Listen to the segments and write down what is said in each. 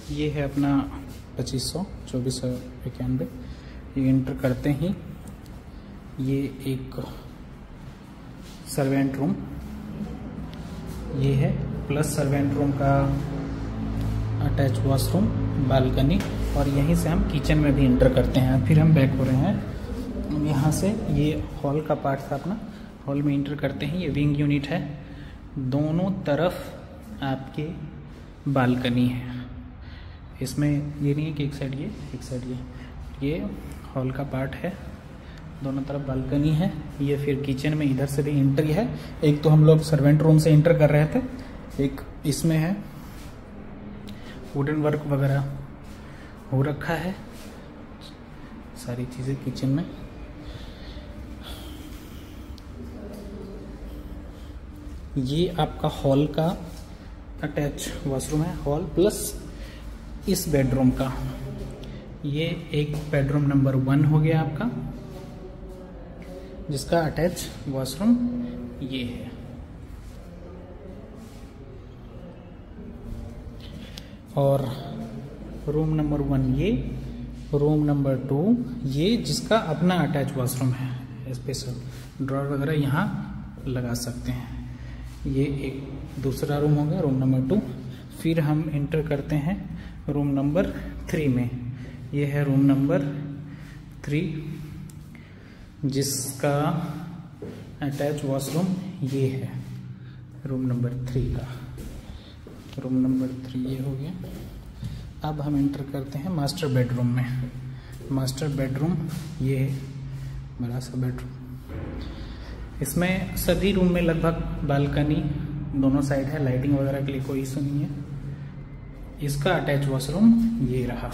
ये है अपना 2500 2491। ये इंटर करते ही ये एक सर्वेंट रूम ये है, प्लस सर्वेंट रूम का अटैच वॉशरूम, बालकनी, और यहीं से हम किचन में भी इंटर करते हैं। फिर हम बैक हो रहे हैं यहाँ से। ये हॉल का पार्ट था अपना, हॉल में इंटर करते हैं। ये विंग यूनिट है, दोनों तरफ आपके बालकनी है। इसमें ये नहीं है कि एक साइड ये एक साइड ये हॉल का पार्ट है, दोनों तरफ बालकनी है। ये फिर किचन में इधर से भी इंट्री है। एक तो हम लोग सर्वेंट रूम से इंटर कर रहे थे, एक इसमें है, वुडन वर्क वगैरह हो रखा है, सारी चीज़ें किचन में। ये आपका हॉल का अटैच वॉशरूम है, हॉल प्लस इस बेडरूम का। ये एक बेडरूम नंबर 1 हो गया आपका, जिसका अटैच वॉशरूम ये है। और रूम नंबर 1 ये, रूम नंबर 2 ये, जिसका अपना अटैच वॉशरूम है। स्पेशल ड्रॉर वगैरह यहाँ लगा सकते हैं। ये एक दूसरा रूम हो गया, रूम नंबर 2। फिर हम इंटर करते हैं रूम नंबर 3 में। ये है रूम नंबर 3, जिसका अटैच वॉशरूम ये है, रूम नंबर 3 का। रूम नंबर 3 ये हो गया। अब हम इंटर करते हैं मास्टर बेडरूम में। मास्टर बेडरूम ये है, बड़ा सा बेडरूम। इसमें सभी रूम में लगभग बालकनी दोनों साइड है, लाइटिंग वगैरह के लिए कोई इशू नहीं है। इसका अटैच वॉशरूम ये रहा।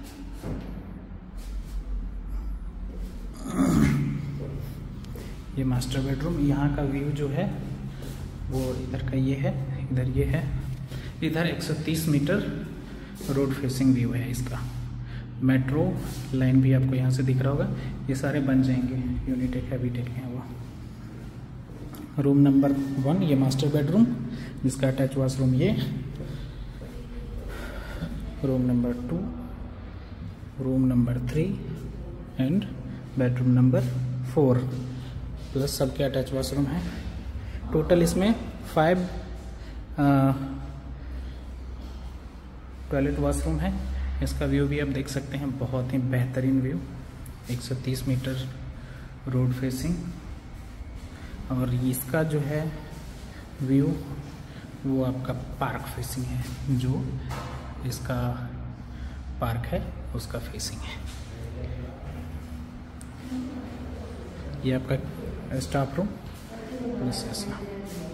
ये मास्टर बेडरूम। यहाँ का व्यू जो है वो इधर का ये है, इधर ये है, इधर 130 मीटर रोड फेसिंग व्यू है इसका। मेट्रो लाइन भी आपको यहाँ से दिख रहा होगा। ये सारे बन जाएंगे, यूनिटेक हैबिटेक है वो। रूम नंबर 1 ये मास्टर बेडरूम, जिसका अटैच वॉशरूम ये। Room number 2, room number 3 and bedroom number 4, plus सबके अटैच वॉशरूम है। टोटल इसमें 5 टॉयलेट वॉशरूम है। इसका व्यू भी आप देख सकते हैं, बहुत ही बेहतरीन व्यू, 130 मीटर रोड फेसिंग। और इसका जो है व्यू वो आपका पार्क फेसिंग है, जो इसका पार्क है उसका फेसिंग है। ये आपका स्टाफ रूम प्लस ऐसा।